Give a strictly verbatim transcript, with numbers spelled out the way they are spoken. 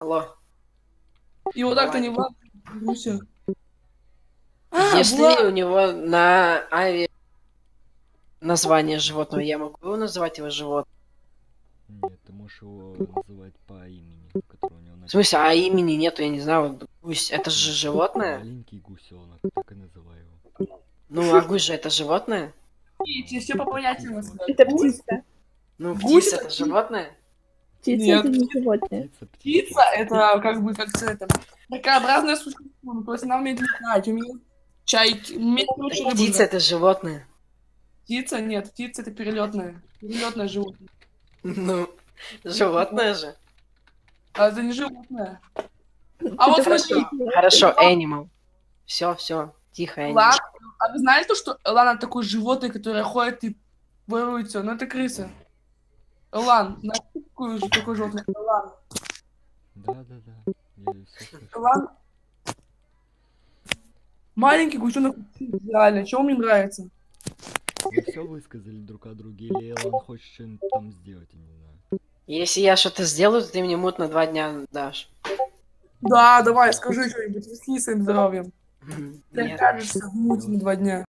Алло. И вот так-то не Влад, Гуся. А, Если Влад... у него на авиа название животного, я могу называть его животным? Нет, ты можешь его называть по имени, которое у него написано. В смысле, а имени нету, я не знаю, гусь, это же животное? Маленький гусенок, так и называю его. Ну, а гусь же это животное? Видите, все по понятиям. Это птица. Ну, Гусь птица это животное? Птица Нет. это не животное. Птица, Птица это как бы как это ракообразное существо, то есть она умеет летать, умеет чайки, умеет короче, рыбу Птица ловить. это животное. Птица нет, птица это перелетное, перелетное животное. Ну, животное же. А это не животное. А вот Хорошо, смотри, хорошо, animal. Все, все, тихо, animal. Лана, а вы знали то, что Лана такое животное, которое ходит и ворует все, ну это крыса. Лан, знаешь такое же такое животное? Лан. Да, да, да. Я всё слышу. Лан. Маленький гусенок, реально, чего мне нравится? Вы все высказали друг о друге, или Элан хочет что-нибудь там сделать, я не знаю. Если я что-то сделаю, то ты мне мут на два дня дашь. Да, давай, скажи что-нибудь, рискни своим здоровьем. Ты Нет. окажешься в муте на два дня.